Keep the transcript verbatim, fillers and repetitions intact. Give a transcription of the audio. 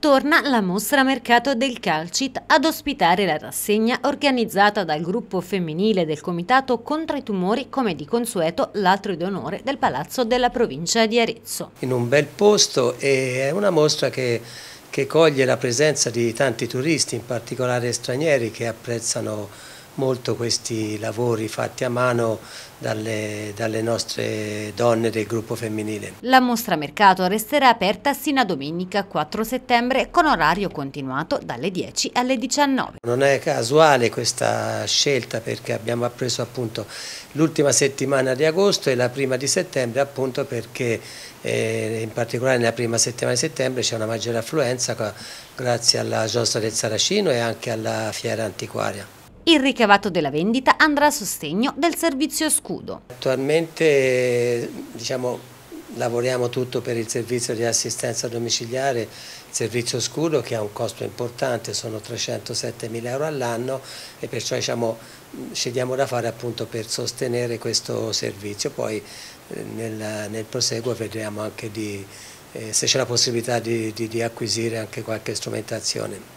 Torna la mostra mercato del Calcit ad ospitare la rassegna organizzata dal gruppo femminile del Comitato contro i tumori, come di consueto l'atrio d'onore del Palazzo della provincia di Arezzo. In un bel posto, e è una mostra che, che coglie la presenza di tanti turisti, in particolare stranieri, che apprezzano molto questi lavori fatti a mano dalle, dalle nostre donne del gruppo femminile. La mostra mercato resterà aperta sino a domenica quattro settembre con orario continuato dalle dieci alle diciannove. Non è casuale questa scelta, perché abbiamo appreso appunto l'ultima settimana di agosto e la prima di settembre, appunto perché eh, in particolare nella prima settimana di settembre c'è una maggiore affluenza grazie alla giostra del Saracino e anche alla fiera antiquaria. Il ricavato della vendita andrà a sostegno del servizio scudo. Attualmente diciamo, lavoriamo tutto per il servizio di assistenza domiciliare, il servizio scudo, che ha un costo importante, sono trecentosettemila euro all'anno, e perciò diciamo, scegliamo da fare appunto per sostenere questo servizio. Poi eh, nel, nel proseguo vedremo anche di, eh, se c'è la possibilità di, di, di acquisire anche qualche strumentazione.